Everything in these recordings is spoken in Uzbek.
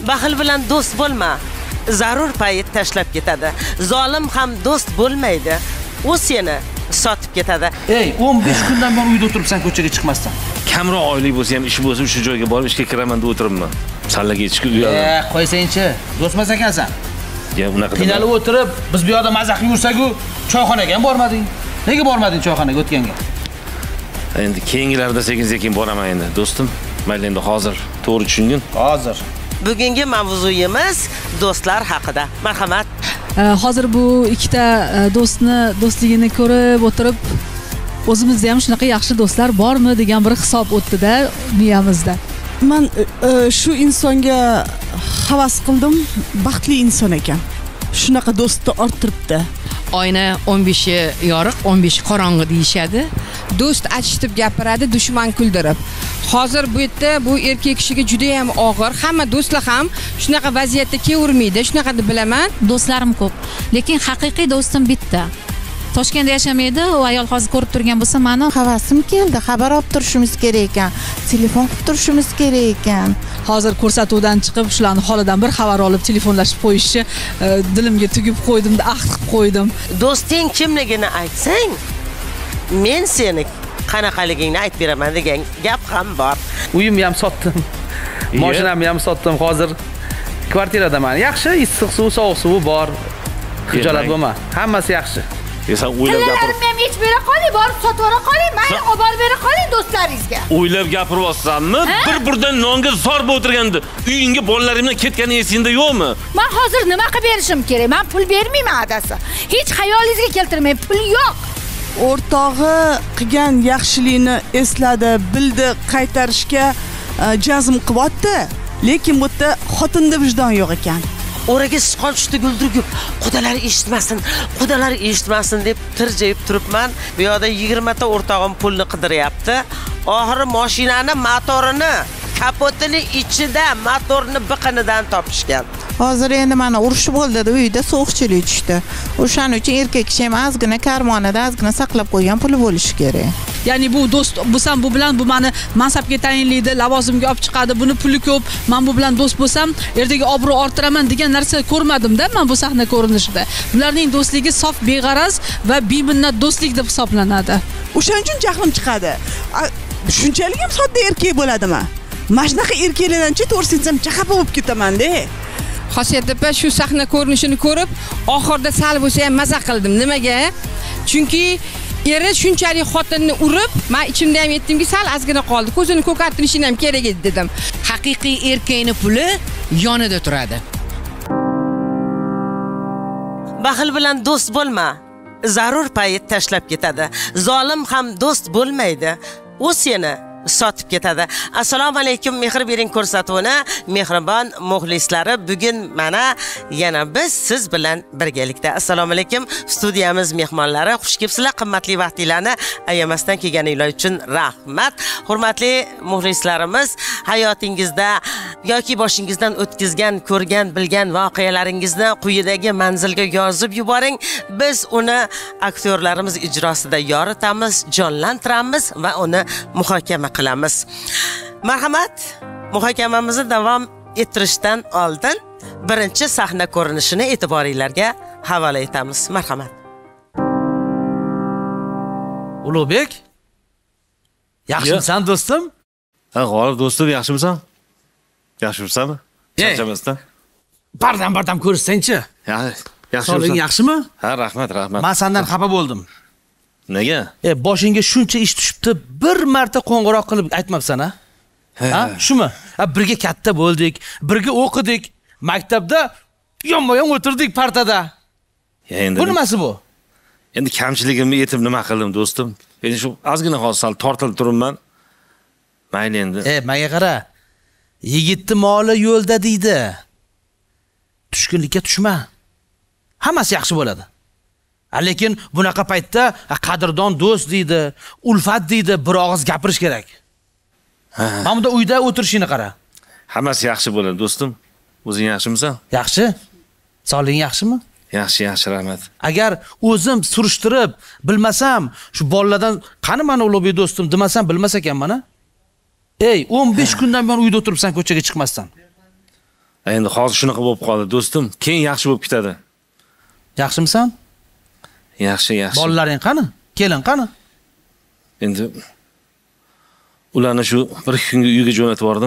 Baxil bilan do'st bo'lma. Zarur payt tashlab ketadi. Zolim ham do'st bo'lmaydi. U seni sotib ketadi. Ey, 15 kundan beri uyda o'tiribsan, ko'chaga chiqmasdan. Kamroq oylik bo'lsa ham, ish bo'lsa, shu joyga borib ishga kiraman deb o'tiribman. Sallaga yetishga uyalaman. Qo'ysang-chi, do'stmas ekansan. Ya, unaqa qiynalib o'tirib, biz bu yerda mazaq yursak-ku, choyxonaga ham bormading. Nega bormading choyxonaga o'tganga? Endi keyingilarda sekin-sekin boraman endi, do'stim. Mayli endi hozir to'g'ri tushungin. Hozir. Bugungi mavzuyimiz do'stlar haqida. Marhamat. Hozir bu ikkita do'stligini ko'rib o'tirib, o'zimizda ham shunaqa yaxshi do'stlar bormi degan bir hisob o'tdi-da miyamizda. Men shu insonga havas qildim, baxtli inson ekan. Shunaqa do'stni orttiribdi. Oyna 15i yoriq, 15i qorong'i deyishadi. Do'st achitib gapiradi, dushman kuldirib. Hozir bu yerda bu erkak kishiga juda ham og'ir. Hamma do'stlar ham shunaqa vaziyatda kelavermaydi, shunaqa deb bilaman. Do'stlarim ko'p, lekin haqiqiy do'stim bitta. Toshkentda yashamaydi, u ayol hozir ko'rib turgan bo'lsa, meni havasim keldi. Xabar olib turishimiz kerak ekan. Telefon qilib turishimiz kerak ekan. Hozir ko'rsatuvdan chiqib, shularni holidan bir xabar olib telefonlashib qo'yishni dilimga tugib qo'ydim, ahd qilib qo'ydim. Do'sting kimligini aytsang, men seni qanaqaligingni aytib beraman degan gap ham bor. Uyimni ham sotdim. Mashinamni ham sotdim. Hozir kvartiradaman. Yaxshi, issiq suv, sovuq suvi bor. Xijolat bo'lma. Hammasi yaxshi. Sen o'ylab gapir. Men hech bera qoling, borib sotib ola qoling, mayli olib borib bera qoling do'stlaringizga. O'ylab gapiryapsanmi? Bir burdan nonga zor bo'lib o'tirganda, uyingga bolalarimdan ketgani esingda yo'qmi? Men hozir nima qilib berishim kerak? Men pul bermayman adasi. Hech xayolingizga keltirmang, pul yo'q. O'rtog'i qilgan yaxshilikni esladi, bildi, qaytarishga jazm qilyapti, lekin bu yerda xotinda vijdon yo'q ekan. Oraga sichqon tushdi guldirgub, qudalari eshitmasin deb tirjayib turibman. Bu yerda 20 ta o'rtog'im pulni qidiryapti. Oxiri mashinani motorini, kapotini ichida motorni biqinidan topishgan. Hozir endi mana urush bo'ldi-da, uyda sovuqchilik tushdi. O'shaning uchun erkak kishi ham ozgina karmonida ozgina saqlab qo'ygan puli bo'lishi kerak. Ya'ni bu do'st bo'lsam, bu bilan bu meni mansabga tayinlaydi, lavozimga olib chiqadi, buni puli ko'p, men bu bilan do'st bo'lsam, ertaga obro' orttiraman degan narsa ko'rmadim-da men bu sahna ko'rinishida. Bularning do'stligi sof beg'araz va beminnat do'stlik deb hisoblanadi. O'shaning uchun jahlim chiqadi. Shunchalik ham sodda erkak bo'ladimi? Mana shunaqa erkaklardan-chi to'g'risini chaqab bo'lib ketaman-da. Xosiyat opa shu sahna ko'rinishini ko'rib, oxirida sal bo'lsa ham maza qildim. Nimaga? Chunki eri shunchalik xotinni urib, men ichimda ham yetdimki, sal ozgina qoldi. Ko'zini ko'kartirishim ham kerak edi dedim. Haqiqiy erkakning puli yonida turadi. Baxil bilan do'st bo'lma. Zarur payt tashlab ketadi. Zolim ham do'st bo'lmaydi. U seni sotib ketadi. Assalomu alaykum, mehr bering ko'rsatuvini mehribon muxlislari. Bugun mana yana biz siz bilan birgalikda. Assalomu alaykum, studiyamiz mehmonlari, xush kelibsizlar. Qimmatli vaqtingizni ayamasdan kelganinglar uchun rahmat. Hurmatli muxlislarimiz, hayotingizda yoki boshingizdan o'tkazgan, ko'rgan, bilgan voqealaringizni quyidagi manzilga yozib yuboring. Biz uni aktyorlarimiz ijrosida yoritamiz, jonlantiramiz va uni muhokama qilamiz. Marhamat, muhokamamizni davom ettirishdan oldin birinchi sahna ko'rinishini e'tiboringizga havola etamiz. Marhamat. Ulug'bek, yaxshimisan do'stim? Ha, G'olib do'stim, yaxshimisan? Yaxshimisanmi? Charchamasdan. Bardam ko'rishsang-chi. Yaxshi. Sog'lig'ing yaxshimi? Ha, rahmat. Men sendan xafa bo'ldim. Nega? Boshingga shuncha ish tushibdi, bir marta qo'ng'iroq qilib aytmabsan-a? Ha, shumi? Birga katta bo'ldik, birga o'qidik, maktabda yonma-yon o'tirdik partada. Endi bu nimasi bu? Endi kamchiligimni yetib nima qildim do'stim? Endi shu ozgina hozir tortilib turibman. Mayli endi. Menga qara. Yigitning moli yo'lda deydi. Tushkunlikka tushma. Hammasi yaxshi bo'ladi. Lekin bunaqa paytda qadrdon do'st deydi, ulfat deydi, bir og'iz gapirish kerak. Mana bunda uyda o'tirishini qara. Hammasi yaxshi bo'ladi do'stim. O'zing yaxshimisan? Yaxshi. Sog'lig'ing yaxshimi? Yaxshi, rahmat. Agar o'zim surishtirib bilmasam, shu bolalardan qani mana Ulug'bek do'stim demasam, bilmas ekan mana. 15 kundan beri uyda o'tiribsan ko'chaga chiqmasdan. Endi hozir shunaqa bo'lib qoldi, do'stim. Keyin yaxshi bo'lib ketadi. Yaxshimisan? Yaxshi. Bolalaring qani? Kelin qani? Endi ularni shu bir kunga uyga jo'natib yubordim.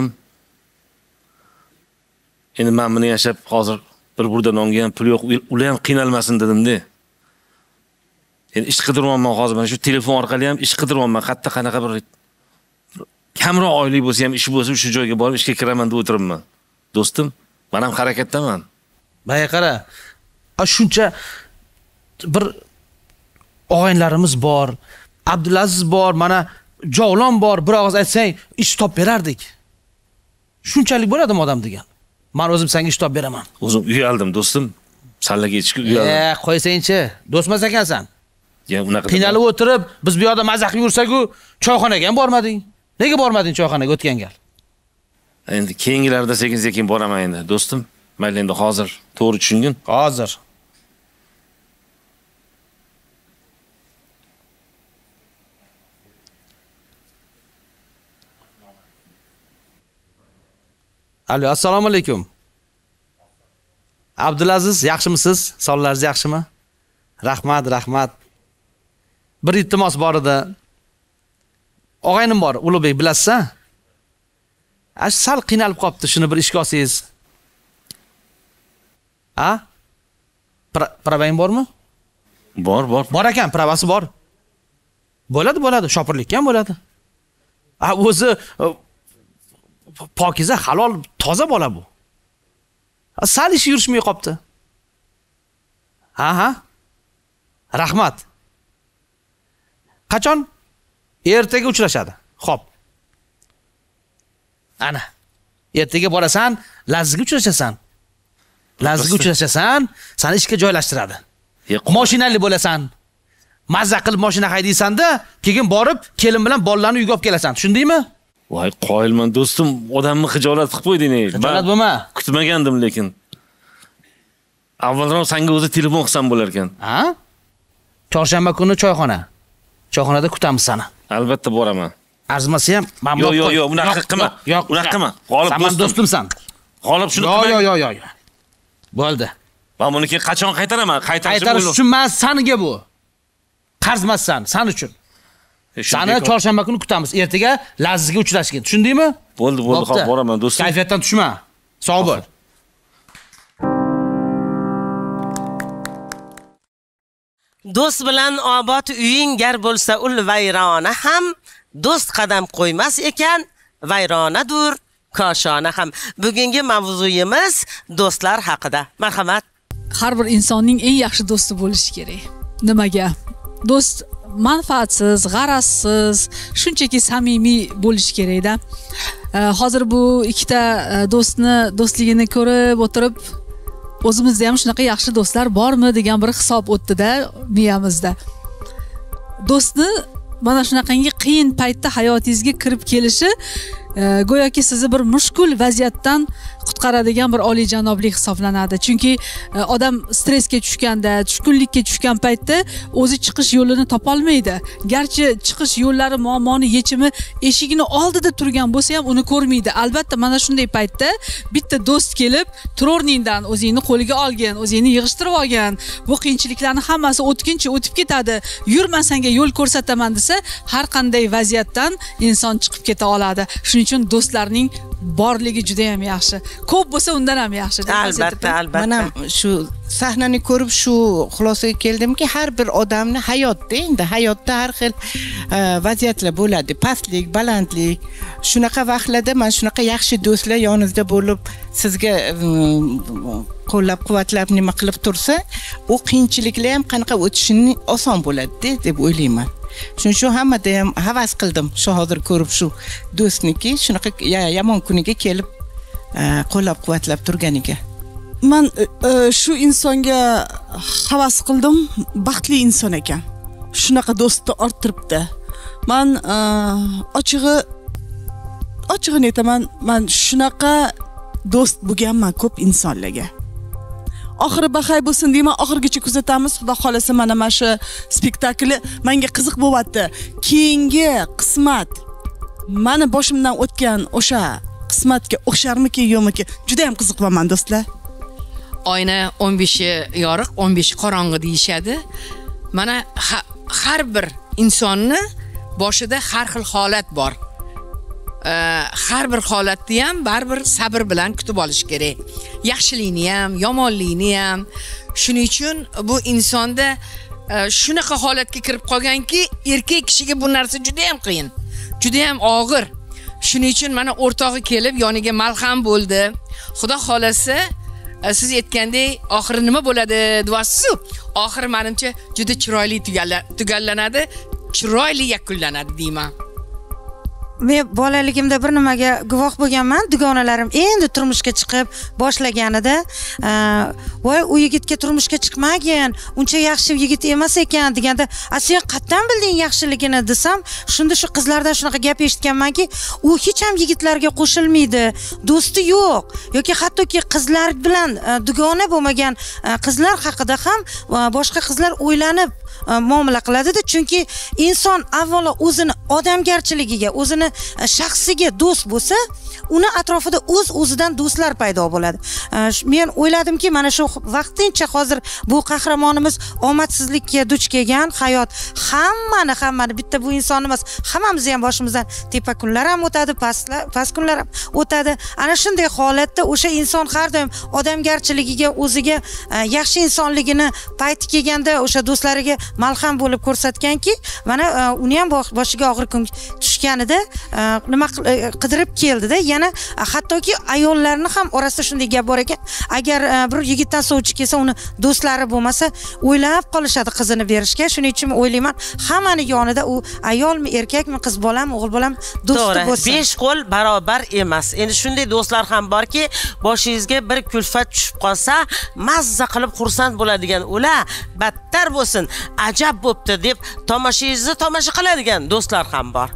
Endi men buni yashab hozir bir burda nonga ham pul yo'q, ular ham qiynalmasin dedim-da. Endi ish qidiryapman hozir, mana shu telefon orqali ham ish qidiryapman. Qatta qanaqa bir kamroq oylik bo'lsa ham ish bo'lsa shu joyga borib ishga kiraman deb o'tiribman. Do'stim, men ham harakatdaman. Baya qara. Shuncha bir og'aylarimiz bor, Abdulaziz bor, mana Javlon bor, bir og'iz aytsang, ish top berardik. Shunchalik bo'ladimi odam degan? Men o'zim senga ish top beraman. O'zim uyaldim, do'stim. Sallaga yetishga uyaldim. Qo'ysang-chi, do'stmas ekansan. Ya unaqa. Qiynalib o'tirib, biz bu yerda mazah yursak-ku, choyxonaga ham bormading. Nega bormading choyxonaga o'tgan gal? Endi keyingilarda sekin-sekin boraman endi, do'stim. Mayli endi hozir to'g'ri tushungin. Hozir. Alo, assalomu alaykum. Abdulaziz, yaxshimisiz? Sonlaringiz yaxshimi? Rahmat. Bir iltimos bor edi. Og'aynim bor, Ulug'bek, bilasiz-a? Sal qiynalib qopti, shuni bir ishga olsangiz. Ha? Pravang bormi? Bor. Bor ekan, pravasi bor. Bo'ladi, shopirlik ham bo'ladi. O'zi pokiza, halol, toza bola bu. Sal ishi yurishmay qopti. Ha. Rahmat. Qachon? Ertaga uchrashadi. Xo'p. Ana. Ertaga borasan, Lazizga uchrashasan. Seni ishga joylashtiradi. Mashinali bo'lasan. Mazza qilib mashina haydaysan-da, keyin borib, kelin bilan bolalarni uyga olib kelasan. Tushundingmi? Voy, qoyilman do'stim, odamni xijolat qilib qo'yding-ey. Xijolat bo'lma. Kutmagandim lekin. Avvalroq senga o'zi telefon qilsam bo'lar ekan. Ha? Chorshanba kuni choyxona. Choyxonada kutamiz seni. Albatta boraman. Arzimasa ham men Yo'q, unaqa qilma. Unaqa qilma. G'olib do'stimsan. G'olib shuni qilma. Yo'q. Bo'ldi. Men buni keyin qachon qaytaraman? Qaytarish uchun emas, saniga bu. Qarzmassan, sen uchun. Seni chorshanba kuni kutamiz. Ertaga Lazizga uchrashgin. Tushundingmi? Bo'ldi, xo'p, boraman do'stim. Kayfiyatdan tushma. Sog' bo'l. Do'st bilan obod uying gar bo'lsa ul vayrona ham, do'st qadam qo'ymas ekan, vayronadur koshona ham. Bugungi mavzuyimiz do'stlar haqida. Marhamat. Har bir insonning eng yaxshi do'sti bo'lishi kerak. Nimaga? Do'st manfaatsiz, g'arazsiz, shunchaki samimiy bo'lishi kerak-da. Hozir bu ikkita do'stligini ko'rib o'tirib, o'zimizda ham shunaqa yaxshi do'stlar bormi degan bir hisob o'tdi-da miyamizda. Do'stni mana shunaqangi qiyin paytda hayotingizga kirib kelishi go'yoki sizni bir mushkul vaziyatdan qutqaradigan bir olijanoblik hisoblanadi. Chunki odam stressga tushganda, tushkunlikka tushgan paytda o'zi chiqish yo'lini topa olmaydi. Garchi chiqish yo'llari muammoni yechimi eshigini oldida turgan bo'lsa ham uni ko'rmaydi. Albatta mana shunday paytda bitta do'st kelib, turorningdan o'zingni qo'liga olgin, o'zingni yig'ishtirib olgin. Bu qiyinchiliklarning hammasi o'tkinchi o'tib ketadi. Yur, men senga yo'l ko'rsataman desa, har qanday vaziyatdan inson chiqib keta oladi. Shuning uchun do'stlarning borligi juda ham yaxshi. Ko'p bo'lsa undan ham yaxshi. Albatta. Mana shu sahnani ko'rib shu xulosaga keldimki, har bir odamni hayotda har xil vaziyatlar bo'ladi. Pastlik, balandlik. Shunaqa vaqtlarda mana shunaqa yaxshi do'stlar yoningizda bo'lib, sizga qo'llab-quvvatlab nima qilib tursa, u qiyinchiliklar ham qanaqa o'tishini oson bo'ladi deb o'ylayman. Shuning uchun hammada ham havas qildim shu hozir ko'rib shu do'stniki shunaqa yomon kuniga kelib qo'llab-quvvatlab turganiga. Men shu insonga havas qildim, baxtli inson ekan. Shunaqa do'stni orttiribdi. Men ochig'ini aytaman, men shunaqa do'st bo'lganman ko'p insonlarga. Oxiri baxay bo'lsin deyman, oxirgacha kuzatamiz. Xudo xolasa mana shu spektakl menga qiziq bo'lyapti. Keyingi qismat meni boshimdan o'tgan o'sha qismatga o'xsharmiki yo'qmiki juda ham qiziqaman do'stlar. Oyna 15i yoriq, 15i qorong'i deyishadi. Mana har bir insonni boshida har xil holat bor. Har bir holatni ham baribir sabr bilan kutib olish kerak. Yaxshilikni ham, yomonlikni ham. Shuning uchun bu insonda shunaqa holatga kirib qolganki, erkak kishiga bu narsa juda ham qiyin, juda ham og'ir. Shuning uchun mana o'rtog'i kelib yoniga malham bo'ldi. Xudo xolasa siz aytgandek oxiri nima bo'ladi deyapsiz-ku. Oxiri menimcha juda chiroyli tugallanadi, chiroyli yakunlanadi deyman. Men bolaligimda bir nimaga guvoh bo'lganman. Dugonalarim endi turmushga chiqib boshlaganida, voy u yigitga turmushga chiqmagin, uncha yaxshi yigit emas ekan deganda, "Sen qatdan bilding yaxshiligini?" desam, shunda shu qizlardan shunaqa gap eshitganmanki, u hech ham yigitlarga qo'shilmaydi, do'sti yo'q, yoki hattoki qizlar bilan dugona bo'lmagan qizlar haqida ham boshqa qizlar o'ylanib muomala qiladi-da, chunki inson avvalo o'zini odamgarchiligiga, o'zini shaxsiga do'st bo'lsa, uni atrofida o'z-o'zidan do'stlar paydo bo'ladi. Men o'yladimki, mana shu vaqtincha hozir bu qahramonimiz omadsizlikka duch kelgan, hayot hammani bitta bu inson emas, hammamizni ham boshimizdan tepa kunlar ham o'tadi, past kunlar ham o'tadi. Ana shunday holatda o'sha inson har doim odamgarchiligiga, o'ziga yaxshi insonligini payti kelganda o'sha do'stlariga malham bo'lib ko'rsatganki, mana uni ham boshiga og'ir kun tushganida nima qidirib keldida. Yana hattoki ayollarni ham orasida shunday gap bor ekan, agar bir yigitdan sovchi kelsa, uni do'stlari bo'lmasa, o'ylab qolishadi qizini berishga. Shuning uchun o'ylayman, hammani yonida u ayolmi, erkakmi, qiz bolami, o'g'il bolami do'sti bo'lsin. 5 qo'l barobar emas. Endi shunday do'stlar ham borki, boshingizga bir kulfat tushib qolsa, mazza qilib xursand bo'ladigan, ular battar bo'lsin, ajab bo'pti deb tomoshangizni tomosha qiladigan do'stlar ham bor.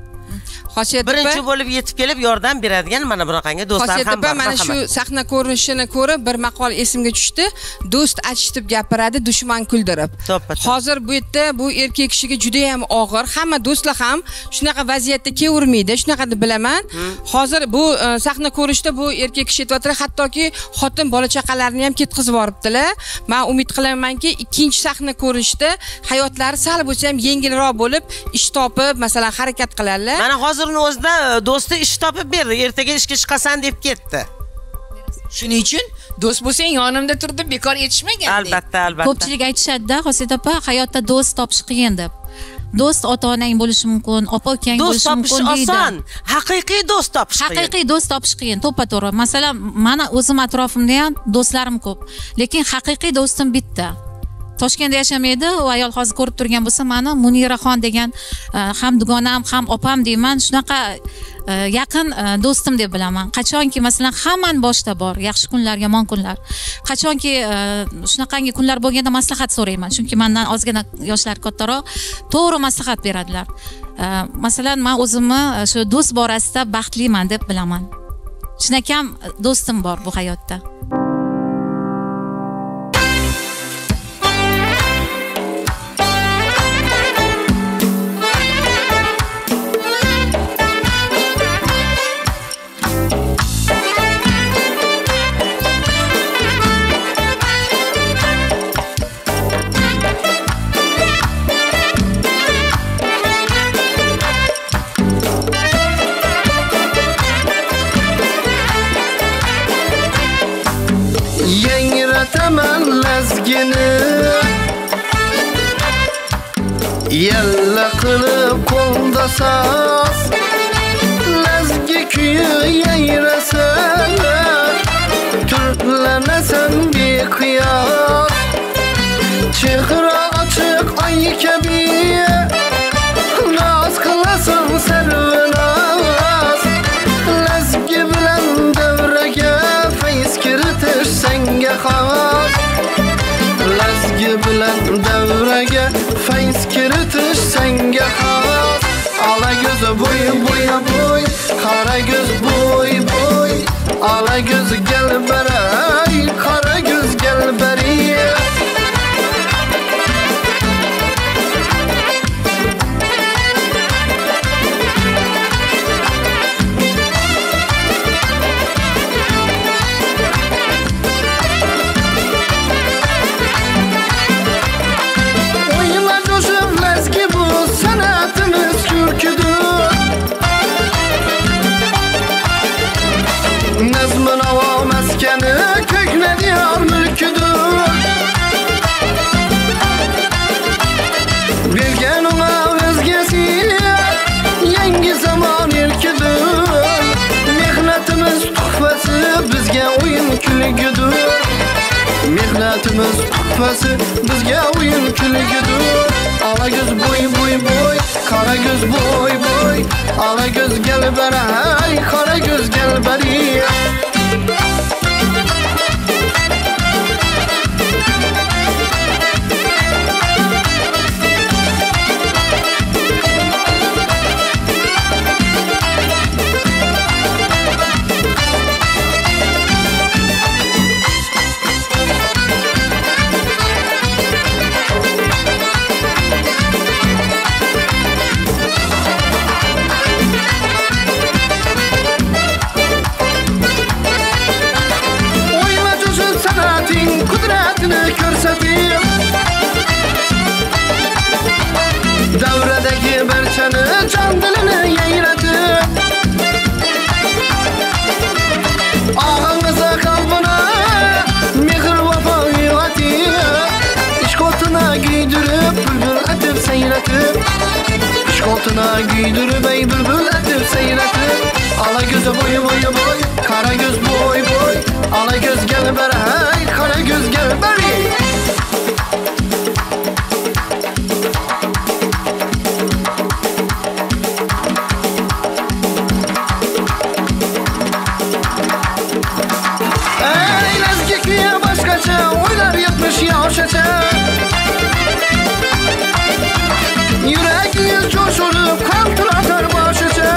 Birinchi bo'lib yetib kelib yordam beradigan mana bunaqangi do'stlar ham bor. Mana shu sahna ko'rinishini ko'rib bir maqol esimga tushdi. Do'st achitib gapiradi, dushman kuldirib. Hozir bu yerda bu erkak kishiga juda ham og'ir. Hamma do'stlar ham shunaqa vaziyatda kelavermaydi, shunaqa deb bilaman. Hozir bu sahna ko'rinishda bu erkak kishi aytayotgan, hattoki xotin bola chaqalarini ham ketkizib yuboribdilar. Men umid qilamanki, ikkinchi sahna ko'rinishda hayotlari sal bo'lsa ham yengilroq bo'lib, ish topib, masalan, harakat qilarlar. Mana hozirning o'zida do'sti ish topib berdi, ertaga ishga chiqasan deb ketdi. Shuning uchun do'st bo'lsang yonimda tur deb bekor aytishmagan. Albatta. Ko'pchilik aytishadi-da, Xosiyat opa, hayotda do'st topish qiyin deb. Do'st ota-onang bo'lishi mumkin, opa-ukang bo'lishi mumkin deydi. Do'st topish oson, haqiqiy do'st topish qiyin. Haqiqiy do'st topish qiyin, to'ppa-to'g'ri. Masalan, mana o'zim atrofimda ham do'stlarim ko'p, lekin haqiqiy do'stim bitta. Toshkentda yashamaydi, u ayol hozir ko'rib turgan bo'lsa, meni Muniraxon degan ham dugonam, ham opam deyman, shunaqa yaqin do'stim deb bilaman. Qachonki masalan hamman boshda bor, yaxshi kunlar, yomon kunlar. Qachonki shunaqangi kunlar bo'lganda maslahat so'rayman, chunki mendan ozgina yoshlar kattaroq, to'g'ri maslahat beradilar. Masalan, men o'zimni shu do'st borasida baxtliman deb bilaman. Shunaqam do'stim bor bu hayotda. Yalla qilib qo'lda saz, lazgi kuyi yayrasam, turlanasan beqiyos. Chehra ochiq oy kabi, naz qilasan sarvinoz. Lazgi bilan davraga fayz kiritish senga xos. Lazgi bilan davraga fayz kiritish senga xos. Ala göz boy, qara göz boy. Ala göz gel beray, qara göz gel beray. kulgidir. Mehnatimiz tuhfasi bizga o'yin kulgidir. Ala göz boy boy boy, kara göz boy boy. Ala göz gel beri, hey kara göz gel beri. Ko'rsatib davradagi barchani jon dilini yayratib og'ingizni qalbini mehr vafo uyg'otib ishqotini giydirib bulbul atib sayratib ishqotini giydirib ey bulbul atib sayratib ala göz boy boy boy kara göz boy boy ala göz gel beri hey kara göz gel beri. Yüreğiniz coşulup kaltıratar başıca.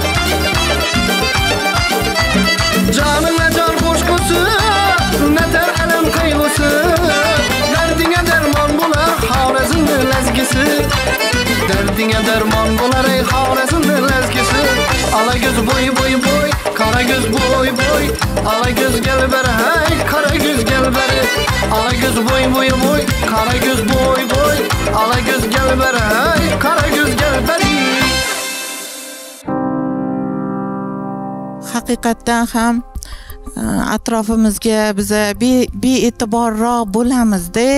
Canına can koşkusu, ne ter elem kaygısı. Derdine derman bular Xorazmni lezgisi. Derdine derman bular ey Xorazmni lezgisi. Ala göz boy boy boy, kara göz boy boy. Ala göz gel beri hey, kara göz gel beri. Ala göz boy boy boy, kara göz boy boy. Ala göz gel beri hey, kara göz gel beri. Haqiqatan ham atrofimizga biza bee'tiborroq bo'lamizda.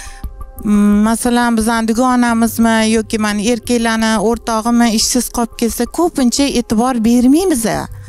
Masalan, bizning dugonamizmi yoki mana erkaklarni o'rtog'imi ishsiz qolib kelsa, ko'pincha e'tibor bermaymiz.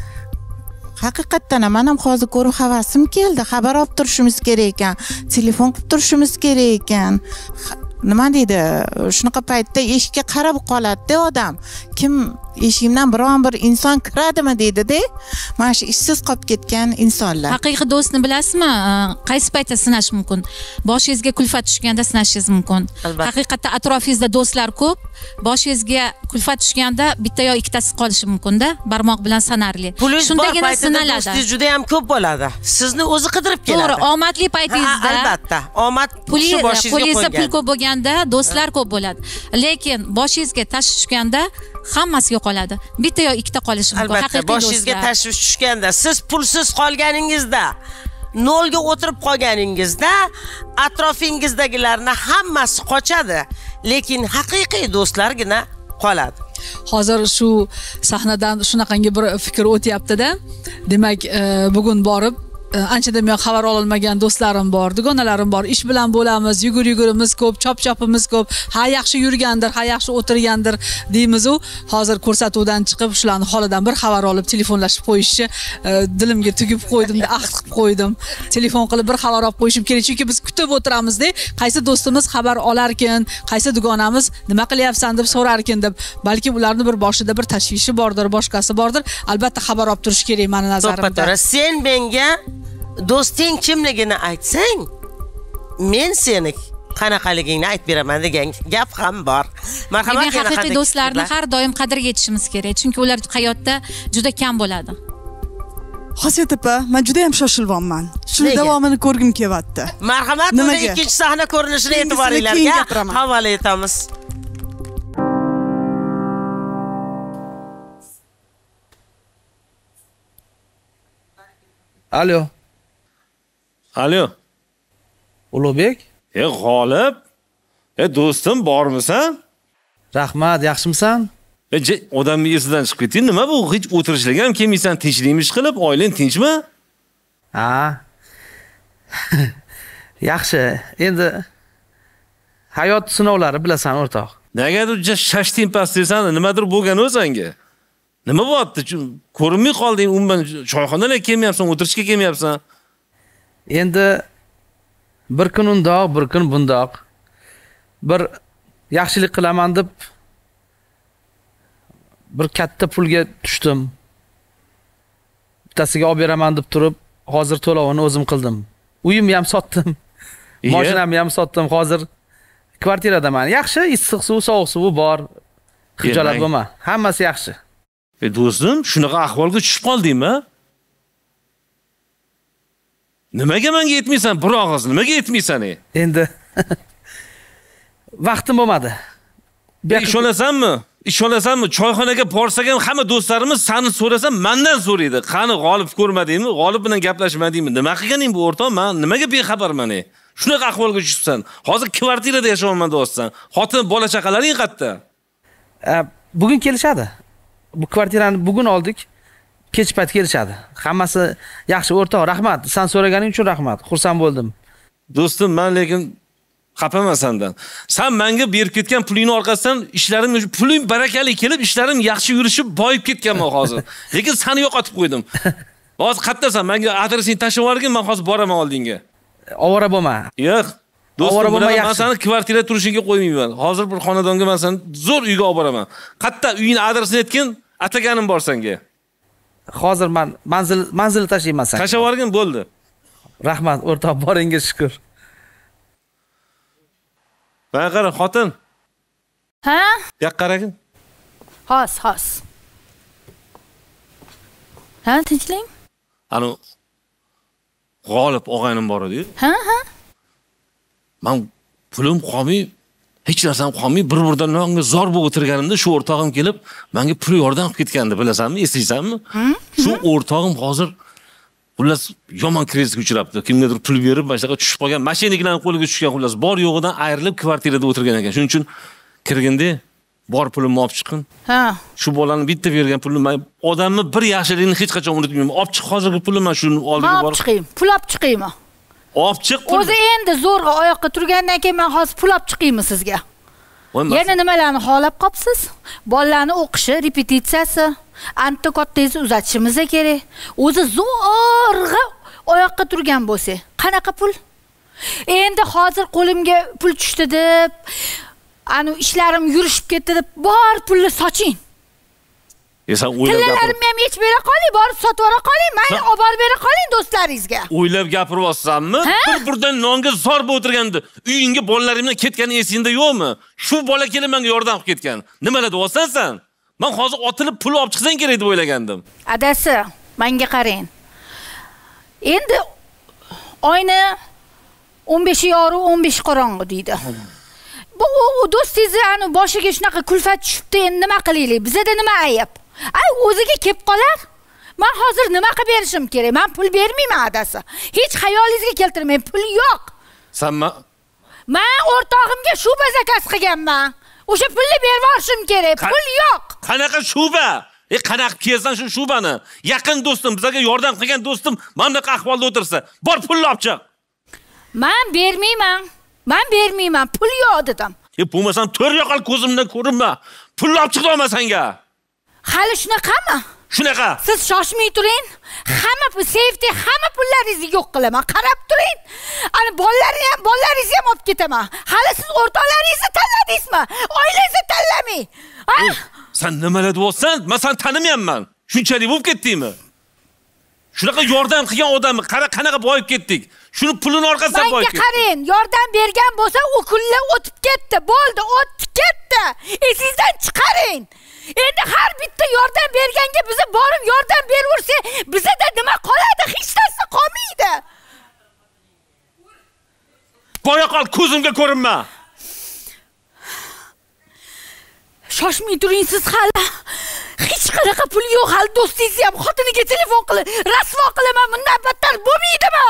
Haqiqatan men ham hozir ko'rib havasim keldi. Xabar olib turishimiz kerak ekan, telefon qilib turishimiz kerak ekan. Nima deydi? Shunaqa paytda eshikka qarab qoladi-da odam. Kim eshikdan biron bir inson kiradimi deydi-da. Mana shu ishsiz qolib ketgan insonlar. Haqiqiy do'stni bilasizmi? Qaysi paytda sinash mumkin? Boshingizga kulfat tushganda sinashingiz mumkin. Haqiqatda atrofingizda do'stlar ko'p. Boshingizga kulfat tushganda bitta yo ikkitasi qolishi mumkin-da, barmoq bilan sanarli. Shundagina sinaladi. Do'stingiz juda ham ko'p bo'ladi. Sizni o'zi qidirib keladi. To'g'ri, omadli paytingizda. Albatta, omad shu boshingizga qo'ygan. Pul ko'p bo'lganda do'stlar ko'p bo'ladi. Lekin boshingizga tashvish tushganda hammasi yo'qoladi. Bitta yo ikkita qolishi mumkin. Albatta, boshingizga tashvish tushganda, siz pulsiz qolganingizda, nolga o'tirib qolganingizda, atrofingizdagilarning hammasi qochadi, lekin haqiqiy do'stlargina qoladi. Hozir shu sahnadan shunaqangi bir fikr o'tyapti-da. Demak, bugun borib anchadan buyon xabar ololmagan do'stlarim bor, dugonalarim bor. Ish bilan bo'lamiz, yugurimiz ko'p, chop-chopimiz ko'p. Ha yaxshi yurgandir, ha yaxshi o'tirgandir deymiz-u. Hozir ko'rsatuvdan chiqib shularning holidan bir xabar olib telefonlashib qo'yishni dilimga tugib qo'ydim-da, ahd qilib qo'ydim. Telefon qilib bir xabar olib qo'yishim kerak, chunki biz kutib o'tiramiz-da. Qaysi do'stimiz xabar olarkin, qaysi dugonamiz nima qilyapsan deb so'rarkin deb. Balki ularning bir boshida bir tashvishi bordir, boshqasi bordir. Albatta xabar olib turish kerak meni nazarimda. Sen menga do'sting kimligini aytsang, men seni qanaqaligingni aytib beraman degan gap ham bor. Marhamat, haqiqiy do'stlarni har doim qadriga yetishimiz kerak, chunki ular hayotda juda kam bo'ladi. Xosiyat opa, men juda ham shoshilyapman. Shuni davomini ko'rgim kelyapti. Marhamat, uni ikkinchi sahna ko'rinishini e'tiboringizga havola etamiz. Alo. Alo. Ulug'bek? G'olib. Do'stim, bormisan? Rahmat, yaxshimisan? Odamning esidan chiqib ketding. Nima bu? Hech o'tirishlarga ham kelmaysan, tinchlikmi ish qilib? Oilang tinchmi? Ha. Yaxshi. Endi hayot sinovlari bilasan, o'rtoq. Negadir shashting pastaysan, nimadir bo'lgan o'zanga. Nima bo'pti? Ko'rinmay qolding, umuman choyxonaga kelmayapsan, o'tirishga kelmayapsan. Endi bir kun undoq, bir kun bundoq. Bir yaxshilik qilaman deb bir katta pulga tushdim. Bittasiga olib beraman deb turib, hozir to'lovini o'zim qildim. Uyimni ham sotdim. Mashinamni ham sotdim. Hozir kvartiradaman. Yaxshi, issiq suv, sovuq suvi bor. Xijolat bo'lma. Hammasi yaxshi. Do'stim, shunaqa ahvolga tushib qoldingmi? Nimaga menga yetmaysan? Bir og'iz nimaga yetmaysan? Endi vaqtim bo'lmadi. Ishonasanmi? Ishonasanmi? Choyxonaga borsak ham hamma do'stlarimiz seni so'rasam, mendan so'raydi. Qani G'olib ko'rmadingmi? G'olib bilan gaplashmadingmi? Nima qilganing bu o'rtoq? Men nimaga bexabarman? Shunaqa ahvolga tushibsan. Hozir kvartirada yashayapman do'stim. Xotin, bola chaqalaring qayerda? Bugun kelishadi. Bu kvartirani bugun oldik. Kech payt kelishadi. Hammasi yaxshi o'rtoq, rahmat. Sen so'raganing uchun rahmat. Xursand bo'ldim. Do'stim, men lekin xafaman sendan. Sen menga berib ketgan pulingni orqasidan ishlarim, puling barakali kelib, ishlarim yaxshi yurishib, boyib ketganman hozir. Lekin seni yo'qotib qo'ydim. Hozir qayerdasan? Menga adresingni tashlab yuborgin, men hozir boraman oldinga. Ovora bo'lma. Yo'q. Do'stim, men seni kvartirada turishingga qo'ymayman. Hozir bir xonadonga men seni zo'r uyga olib boraman. Qayerda uyning adresini aytgin, ataganim bor senga. Hozir men manzil tashlayman senga. Tashlab yuborgin, bo'ldi. Rahmat, o'rtoq, boringiz shukr. Bana qara, xotin. Ha? Yoq qaragin. Xos. Ha, tinchlik? Ani G'olib og'aynim bor edi. Ha. Men pulim qolmay, hech narsam qolmay, bir-biridan nonga zor bo'lib o'tirganimda shu o'rtog'im kelib, menga pul yordam qilib ketgandi, bilasanmi? Eslaysanmi? Shu o'rtog'im hozir xullas yomon krizga uchrabdi. Kimgadir pul berib, boshqa tushib qolgan, mashinalarning qo'liga tushgan, xullas bor yo'g'idan ayrilib kvartirada o'tirgan ekan. Shuning uchun kirganda bor pulimni olib chiqin. Ha. Shu bolani bitta bergan pulimni men odamni bir yaxshiligini hech qachon unutmayman. Olib chiq hozirgi pulimni shuni oldiga borib. Olib chiqaymi? Pul olib chiqaymi? Olib chiq pul. O'zi endi zo'rg'a oyoqqa turgandan keyin men hozir pul olib chiqaymi sizga? Yana nimalarni xohlab qopsiz? Bolalarning o'qishi, repetitsiyasi, anta kattangizni uzatishimiz kerak. O'zi zo'rg'a oyoqqa turgan bo'lsa, qanaqa pul? Endi hozir qo'limga pul tushdi deb, ani ishlarim yurishib ketdi deb, bor pulni soching. Sen o'ylab gapir. Tillarimni ham yech bera qoling, borib sotib ola qoling, mayli olib borib bera qoling do'stlaringizga. O'ylab gapiryapsanmi? Bir-birdan nonga zor bo'lib o'tirganda, uyingga bolalaring bilan ketgani esingda yo'qmi? Shu bola kelib menga yordam qilib ketgan. Nimalar deyapsan sen? Men hozir otilib pul olib chiqsang kerak deb o'ylagandim. Adasi, menga qarang. Endi oyna 15 qorong'i deydi. Bu do'stingizni ani boshiga shunaqa kulfat tushibdi, endi nima qilaylik? Bizda nima ayb? Ay, o'ziga kelib qolar. Men hozir nima qilib berishim kerak? Men pul bermayman adasi. Hech xayolingizga keltirmang, pul yo'q. Men o'rtog'imga shuba zakas qilganman. O'sha pulni berib yuborishim kerak. Pul yo'q. Qanaqa shuba? Qanaqa kelsan shu shubani? Yaqin do'stim, bizga yordam qilgan do'stim mana bunaqa ahvolda o'tirsa, bor pulni olib chiq. Men bermayman. Men bermayman, pul yo'q dedim. Bo'lmasam to'r yoqal ko'zimdan ko'rinma. Pulni olib chiq olmasanga. Hali shunaqami? Shunaqa. Siz shoshmay turing. Hamma pul safety, hamma pullaringizni yo'q qilaman. Qarab turing. Ani bolalaringizni ham olib ketaman. Hali siz o'rtoqlaringizni tanladingizmi? Oilangizni tanlamang. Sen nimalar deyapsan? Men seni tanimayman. Shunchalik bo'lib ketdingmi? Shunaqa yordam qilgan odamni qanaqa boyib ketdik. Shuni pulini orqasidan boyib ketdik. Menga qarang, yordam bergan bo'lsa, u kunlar o'tib ketdi. Bo'ldi, o'tib ketdi. Esingizdan chiqaring. Endi har bitta yordam berganga biza borib yordam beraversa, bizda nima qoladi? Hech narsa qolmaydi. Boya qol, ko'zimga ko'rinma. Shoshmay turing siz hali. Hech qanaqa pul yo'q, hali do'stingiz ham xotiniga telefon qilib, rasvo qilaman, bundan battar bo'lmaydimi?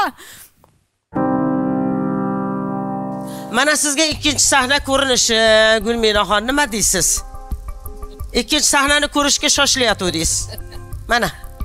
Mana sizga ikkinchi sahna ko'rinishi, Gulmiraxon, nima deysiz? Ikkinchi sahnani ko'rishga shoshilayotdingiz. Mana.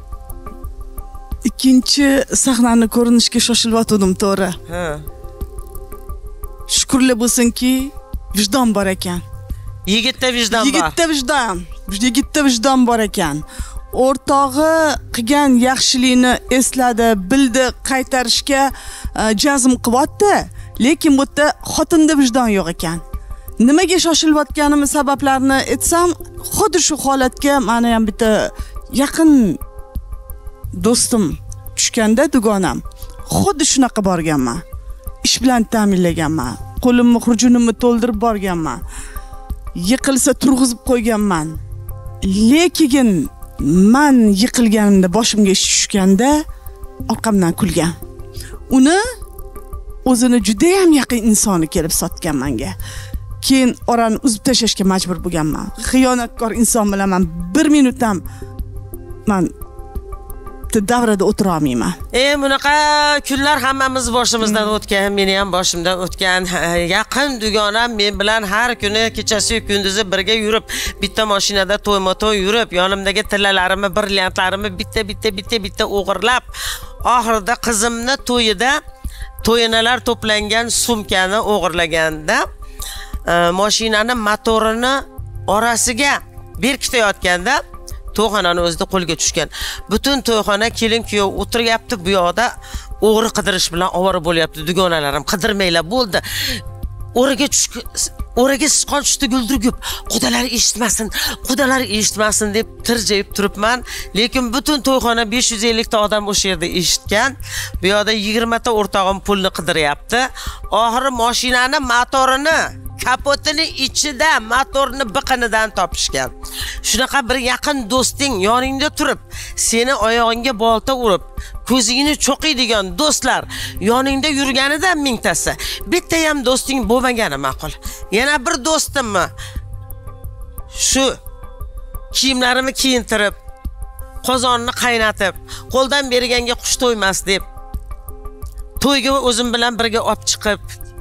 Ikkinchi sahnani ko'rinishga shoshilyotdim, to'g'ri. Ha. Shukrlar bo'lsinki, vijdon bor ekan. Yigitda vijdon bor. Yigitda vijdon bor ekan. O'rtog'i qilgan yaxshilikni esladi, bildi, qaytarishga jazm qilyapti, lekin bu yerda xotinda vijdon yo'q ekan. Nimaga shoshilayotganimni sabablarini aytsam, xuddi shu holatga meni ham bitta yaqin do'stim tushganda dugonam xuddi shunaqa borganman. Ish bilan ta'minlaganman. Qo'limni xurjunimni to'ldirib borganman. Yiqilsa turg'izib qo'yganman. Lekin men yiqilganimda boshimga ish tushganda orqamdan kulgan. Uni o'zini juda ham yaqin insoni kelib sotgan menga. Keyin orani uzib tashlashga majbur bo'lganman. Xiyonatkor inson bilan men 1 minut ham men davrada o'tira olmayman. Bunaqa kunlar hammamiz boshimizdan o'tgan, meni ham boshimdan o'tgan. Yaqin dugonam men bilan har kuni kechasi kunduzi birga yurib, bitta mashinada to'yma-to'y yurib, yonimdagi tillalarimni, brilliantlarimni bitta o'g'irlab, oxirida qizimni to'yida to'yinalar to'plangan sumkani o'g'irlaganda mashinani motorini orasiga berkitayotganda to'yxonani o'zida qo'lga tushgan. Butun to'yxona kelin-kuyov o'tiryapti, bu yoqda o'g'ri qidirish bilan ovora bo'lyapti. Dugonalarim qidirmanglar bo'ldi. O'raga sichqon tushdi guldirgub. Qudalari eshitmasin deb tirjayib turibman. Lekin butun to'yxona 550 ta odam o'sha yerda eshitgan. Bu yoqda 20 ta o'rtog'im pulni qidiryapti. Oxiri mashinani motorini kapotini ichida motorni biqinidan topishgan. Shunaqa bir yaqin do'sting yoningda turib, seni oyog'ingga bolta urib, ko'zingni cho'qiydigan do'stlar yoningda yurganida mingtasi. Bitta ham do'sting bo'lmagani ma'qul. Yana bir do'stimmi shu kiyimlarimni kiyintirib, qozonni qaynatib, qo'ldan berganga qush to'ymas deb to'yga o'zim bilan birga olib chiqib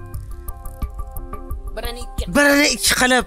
birini ikki qilib,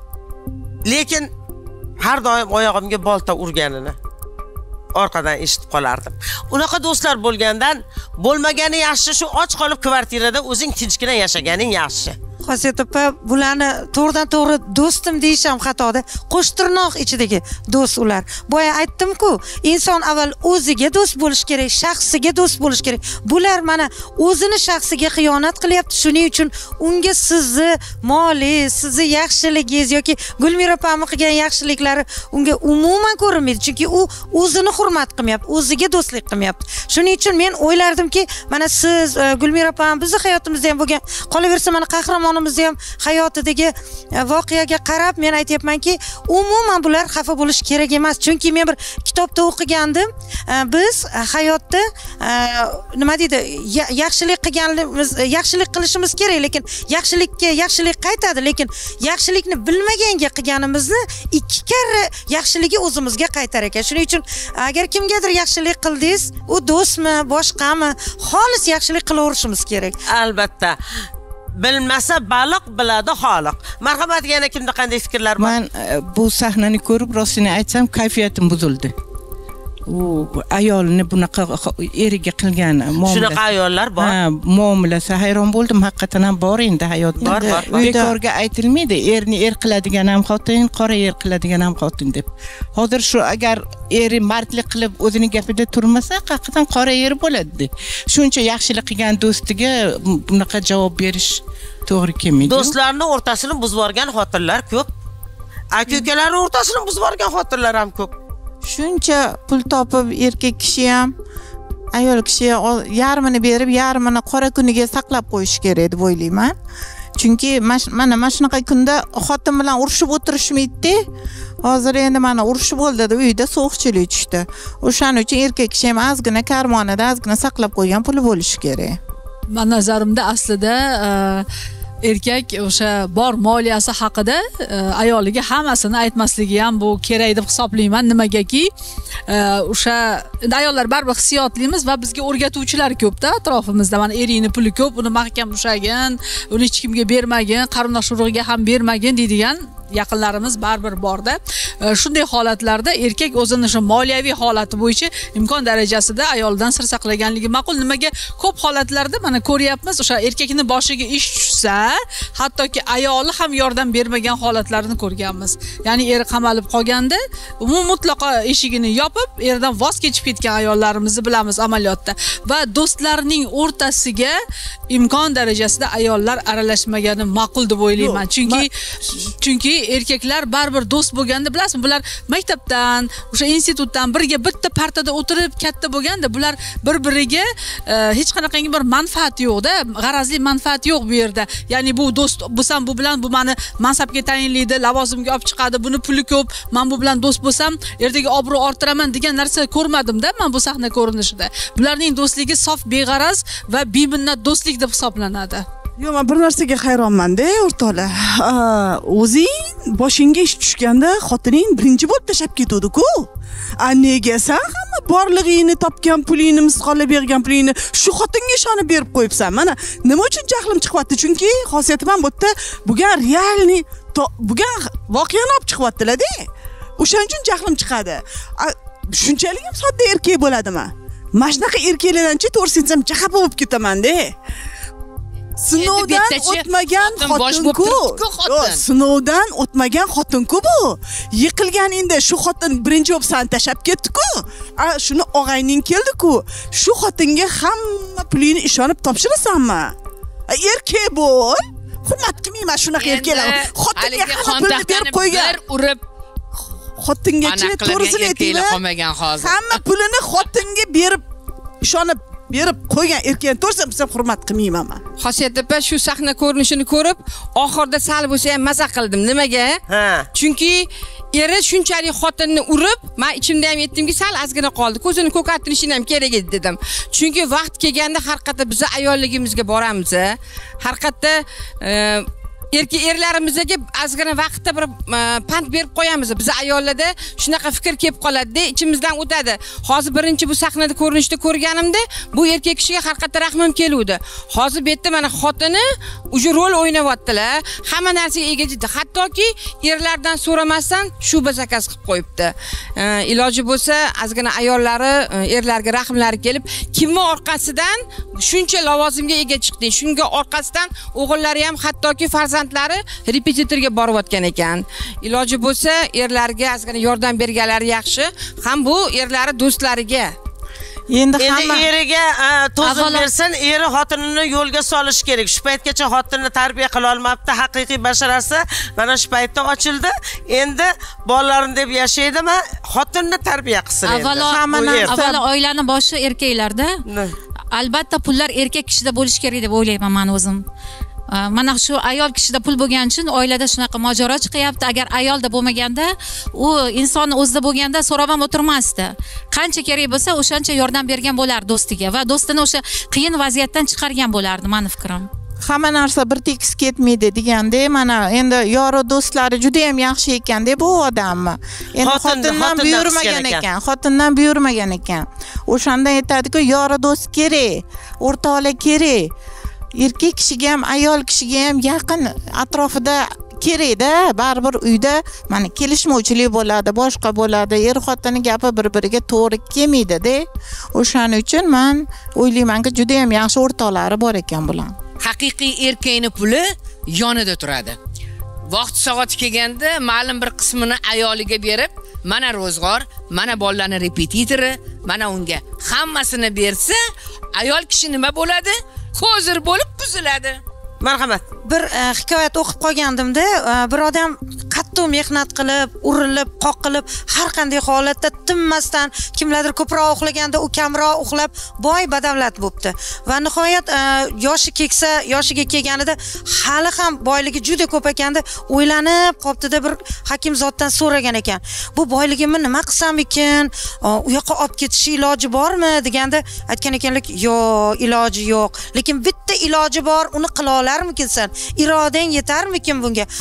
lekin har doim oyog'imga bolta urganini orqadan eshitib qolardim. Unaqa do'stlar bo'lmagani yaxshi, shu och qolib kvartirada o'zing tinchgina yashaganing yaxshi. Xosiyat opa, bularni to'g'ridan-to'g'ri do'stim deyish ham xatoda. Qo'shtirnoq ichidagi do'st ular. Boya aytdim-ku, inson avval o'ziga do'st bo'lish kerak, shaxsiga do'st bo'lish kerak. Bular mana o'zini shaxsiga xiyonat qilyapti. Shuning uchun unga sizni moli, sizni yaxshiligingiz yoki Gulmira opamni qilgan yaxshiliklari unga umuman ko'rinmaydi. Chunki u o'zini hurmat qilmayapti, o'ziga do'stlik qilmayapti. Shuning uchun men o'ylardimki, mana siz Gulmira opam bizni hayotimizda ham bo'lgan, qolaversa mana qahramon ham hayotidagi voqeaga qarab men aytayapmanki, umuman bular xafa bo'lish kerak emas. Chunki men bir kitobda o'qigandim. Biz hayotda nima deydi, yaxshilik qilishimiz kerak, lekin yaxshilikka yaxshilik qaytadi, lekin yaxshilikni bilmaganga qilganimizni 2 karra yaxshiligi o'zimizga qaytar ekan. Shuning uchun agar kimgadir yaxshilik qildingiz, u do'stmi, boshqami, xolis yaxshilik qilaverishimiz kerak. Albatta. Bilmasa baliq biladi xoliq. Marhamat, yana kimda qanday fikrlar bor? Men bu sahnani ko'rib, rostini aytsam, kayfiyatim buzildi. U ayolni bunaqa eriga qilgan muomala. Shunaqa ayollar bor. Muomalasi hayron bo'ldim, haqiqatan ham bor endi hayotda. Bekorga aytilmaydi, erni er qiladigan ham xotin, qora er qiladigan ham xotin deb. Hozir shu agar eri mardlik qilib o'zining gapida turmasa, haqiqatan qora er bo'ladi. Shuncha yaxshilik qilgan do'stiga bunaqa javob berish to'g'ri kelmaydi. Do'stlarning o'rtasini buzib yuborgan xotinlar ko'p. Aka-ukalarning o'rtasini buzib yuborgan xotinlar ham ko'p. Shuncha pul topib erkak kishi ham ayol kishiga yarmini berib, yarmini qora kuniga saqlab qo'yish kerak deb o'ylayman. Chunki mana shunaqa kunda xotin bilan urushib o'tirishmaydi. Hozir endi mana urush bo'ldi-da, uyda sovuqchilik tushdi. O'shaning uchun erkak kishi ham ozgina karmonida ozgina saqlab qo'ygan puli bo'lishi kerak. Men nazarimda aslida erkak o'sha bor moliyasi haqida ayoliga hammasini aytmasligi ham bu kerak deb hisoblayman. Nimagaki o'sha ayollar baribir hissiyotlimiz va bizga o'rgatuvchilar ko'p-da atrofimizda. Mana eringni puli ko'p, uni mahkam ushagin, uni hech kimga bermagin, qarindosh urug'iga ham bermagin deydigan yaqinlarimiz baribir borda. Shunday holatlarda erkak o'zini shu moliyaviy holati bo'yicha imkon darajasida ayoldan sir saqlaganligi ma'qul. Nimaga ko'p holatlarda mana ko'ryapmiz, o'sha erkakning boshiga ish tushsa, hattoki ayoli ham yordam bermagan holatlarni ko'rganmiz. Ya'ni eri qamalib qolganda, mutlaqo eshigini yopib, erdan voz kechib ketgan ayollarimizni bilamiz amaliyotda. Va do'stlarining o'rtasiga imkon darajasida ayollar aralashmagani ma'qul deb o'ylayman. Chunki erkaklar baribir do'st bo'lganda, bilasizmi, bular maktabdan, o'sha institutdan birga bitta partada o'tirib katta bo'lganda, bular bir-biriga hech qanaqangi bir manfaat yo'q-da, g'arazli manfaat yo'q bu yerda. Ya'ni bu do'st bo'lsam, bu bilan bu meni mansabga tayinlaydi, lavozimga olib chiqadi, buni puli ko'p, men bu bilan do'st bo'lsam, ertaga obro' orttiraman degan narsa ko'rmadim-da men bu sahna ko'rinishida. Bularning do'stligi sof beg'araz va beminnat do'stlik deb hisoblanadi. Yo'q, men bir narsaga hayronman-da, o'rtoqlar. O'zing boshingga ish tushganda xotining birinchi bo'lib tashab ketdi-ku. Nega sen hamma borlig'ingni topgan pulingni, misqollab bergan pulingni shu xotinga ishonib berib qo'yibsan? Mana nima uchun jahlim chiqyapti? Chunki xosiyatim ham bu yerda bo'lgan realni bo'lgan voqeani olib chiqyaptilar-da. O'shaning uchun jahlim chiqadi. Shunchalik ham sodda erkak bo'ladimi? Mana shunaqa erkaklardan-chi to'g'risini jaxab bo'lib ketaman-da. Sinovdan o'tmagan xotin-ku. Sinovdan o'tmagan xotin-ku bu. Yiqilganingda shu xotin birinchi bo'lib seni tashab ketdi-ku. Shuni og'ayning keldi-ku. Shu xotinga hamma pulingni ishonib topshirasanmi? Erkak bo'l. Hurmat qilmayman shunaqa erkaklar. Xotinga hamma pulni berib qo'ygan. Urib xotingachi to'g'risini aytinglar. Hamma pulini xotinga berib ishonib berib qo'ygan erkakni to'g'risini biz hurmat qilmayman men. Xosiyat opa shu sahna ko'rinishini ko'rib, oxirida sal bo'lsa ham maza qildim. Nimaga? Chunki eri shunchalik xotinni urib, men ichimda ham yetdimki, sal ozgina qoldi. Ko'zini ko'kartirishini ham kerak edi dedim. Chunki vaqt kelganda har qatda biz ayolligimizga boramiz. Har qatda erlarimizga ozgina vaqtda bir pand berib qo'yamiz. Biz ayollarda shunaqa fikr kelib qoladi-da, ichimizdan o'tadi. Hozir birinchi bu sahnada ko'rinishda ko'rganimda bu erkak kishiga har qatda rahmim keluvdi. Hozir bu yerda mana xotini uje rol o'ynayaptilar. Hamma narsaga egajidi. Hattoki erlardan so'ramasdan shu bazakaz qilib qo'yibdi. Iloji bo'lsa, ozgina ayollari erlarga rahmlari kelib, kimning orqasidan shuncha lavozimga ega chiqding? Shunga orqasidan o'g'illari ham hattoki farzandlari repetitorga borayotgan ekan. Iloji bo'lsa, erlarga ozgina yordam berganlari yaxshi. Ham bu erlari do'stlariga. Endi eriga to'zim bersin, eri xotinini yo'lga solish kerak. Shu paytgacha xotinni tarbiya qila olmabdi, haqiqiy basharasi mana shu paytda ochildi. Endi bolalarini deb yashaydimi, xotinni tarbiya qilsin endi. Avvalo oilani boshi erkaklarda. Albatta pullar erkak kishida bo'lish kerak deb o'ylayman men o'zim. Mana shu ayol kishida pul bo'lgani uchun oilada shunaqa mojaro chiqyapti. Agar ayolda bo'lmaganda, u inson o'zida bo'lganda so'rab ham o'tirmasdi. Qancha kerak bo'lsa, o'shancha yordam bergan bo'lar do'stiga va do'stini o'sha qiyin vaziyatdan chiqargan bo'lardi, meni fikrim. Hamma narsa bir tekis ketmaydi deganda, mana endi yori do'stlari juda ham yaxshi ekanda bu odammi. Endi xotindan buyurmagan ekan, xotindan buyurmagan ekan. O'shanda aytadi-ku, yori do'st kerak, o'rtoqlar kerak. Erkak kishiga ham, ayol kishiga ham yaqin atrofida kerak-da. Baribir uyda mana kelishmovchilik bo'ladi, boshqa bo'ladi. Er xotini gapi bir-biriga to'g'ri kelmaydi-da. O'shaning uchun men o'ylaymanki, juda ham yaxshi o'rtoqlari bor ekan bular. Haqiqiy erkakning puli yonida turadi. Vaqt soati kelganda ma'lum bir qismini ayoliga berib, mana ro'zg'or, mana bolalarning repetitori, mana unga hammasini bersa, ayol kishi nima bo'ladi? Hozir bo'lib buziladi. Marhamat. Bir hikoyat o'qib qolgandim-da, bir odam qattiq mehnat qilib, urilib, qoqilib, har qanday holatda tinmasdan kimlardir ko'proq uxlaganda, u kamroq uxlab, boy badavlat bo'libdi. Va nihoyat yoshi keksa, yoshiga kelganida hali ham boyligi juda ko'p ekanda, o'ylanib qoptida bir hakim zotdan so'ragan ekan. Bu boyligimni nima qilsam ekan? U yoqqa olib ketish iloji bormi deganda, aytgan ekanlik, "Yo'q, iloji yo'q. Lekin bitta iloji bor, uni qila olarmikinsan? Irodang yetarmikin bunga?"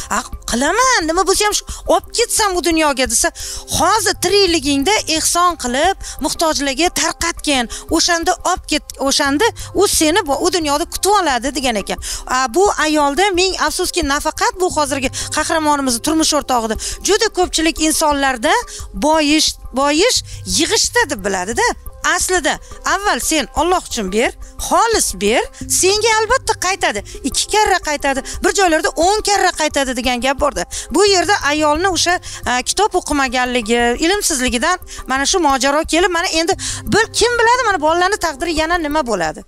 qilaman, nima bo'lsa ham olib ketsam bu dunyoga desa, hozir tirikligingda ehson qilib, muhtojlarga tarqatgin. O'shanda olib ket, o'shanda u seni bu dunyoda kutib oladi degan ekan. Bu ayolda ming afsuski nafaqat bu hozirgi qahramonimizning turmush o'rtog'ida, juda ko'pchilik insonlarda boyish yig'ishda deb biladi-da. Aslida avval sen Alloh uchun ber, xolis ber, senga albatta qaytadi. 2 karra qaytadi, bir joylarda 10 karra qaytadi degan gap borda. Bu yerda ayolni o'sha kitob o'qimaganligi, ilmsizligidan mana shu mojaro kelib, mana endi bir kim biladi mana bolalarning taqdiri yana nima bo'ladi.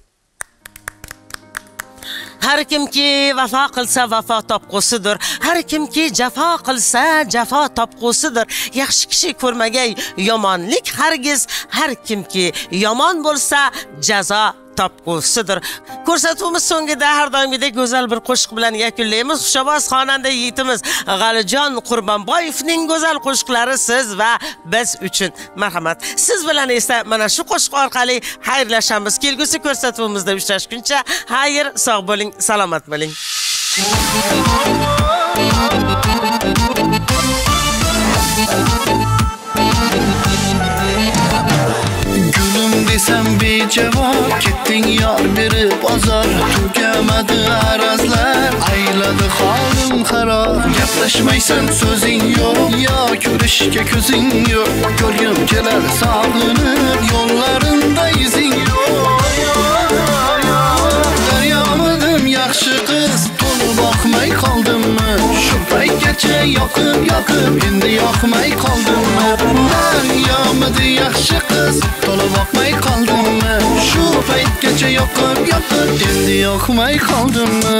Har kimki vafo qilsa vafo topqusidir. Har kimki jafo qilsa jafo topqusidir. Yaxshi kishi ko'rmagay yomonlik hargiz. Har kimki yomon bo'lsa jazo topqusidir. Ko'rsatuvimiz so'ngida har doimgidek go'zal bir qo'shiq bilan yakunlaymiz. Xushoboz xonanda yigitimiz G'alijon Qurbonboyevning go'zal qo'shiqlari siz va biz uchun. Marhamat. Siz bilan esa mana shu qo'shiq orqali xayrlashamiz. Kelgusi ko'rsatuvimizda uchrashguncha xayr, sog' bo'ling, salomat bo'ling. Desem bejavob ketding yor berib bozor tugamadi arazlar ayladı holim xarob gaplashmaysan so'zing yo'q yo ko'rishga ko'zing yo'q ko'rgim kelar sog'inib yo'llarinda izing yo'q daryomidim yaxshi qiz to'lib boqmay qoldimmi shu paytgacha yoqib endi yoqmay qoldimmi daryomidi yaxshi qiz to'lib boqmay qoldimmi shu paytgacha yoqib endi yoqmay qoldimmi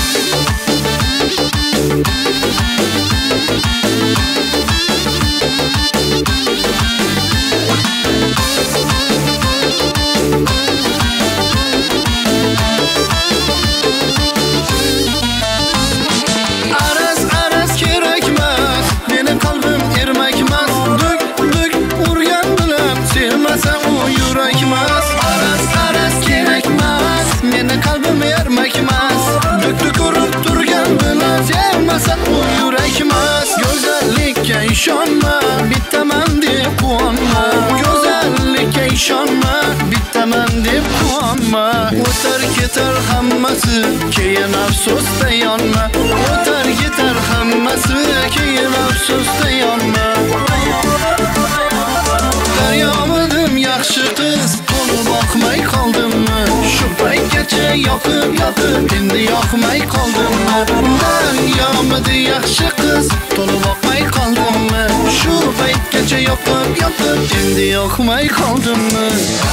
araz kerakmas meni qalbim ermakmas duk urgan bilan sevmasa u yurakmas araz kerakmas meni qalbim ermakmas duk urib turgan bilan sevmasa u yurakmas go'zallikka ishonma bittaman deb quvonma go'zallikka ishonma bittaman deb quvonma o'tar ketar hammasi keyin afsusda yonma o'tar ketar hammasi keyin afsusda yonma daryomidim yaxshi qiz to'lib boqmay qoldimmi shu paytgacha yoqib endi yoqmay qoldimmi daryomidi yaxshi qiz to'lib boqmay qoldimmi shu paytgacha yoqib endi yoqmay qoldimmi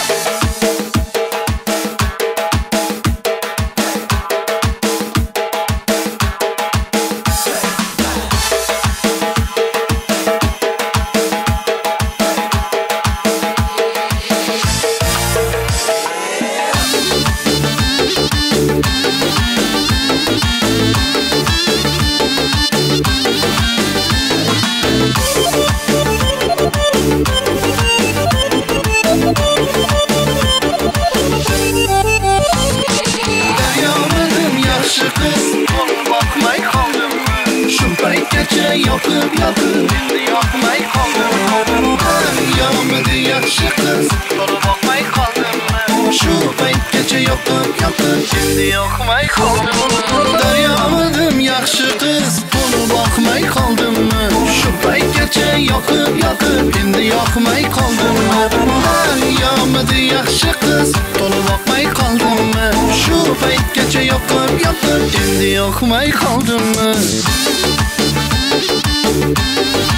yoqib endi yoqmay qoldimmi daryomidi yaxshi qiz to'lib boqmay qoldimmi shu paytgacha yoqib endi yoqmay qoldimmi daryomidim yaxshi qiz to'lib boqmay qoldimmi shu paytgacha yoqib endi yoqmay qoldimmi daryomidi yaxshi qiz to'lib boqmay qoldimmi shu paytgacha yoqib endi yoqmay qoldimmi